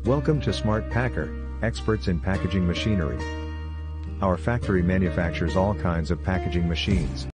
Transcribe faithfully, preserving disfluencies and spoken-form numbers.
Welcome to Smart Packer, experts in packaging machinery. Our factory manufactures all kinds of packaging machines.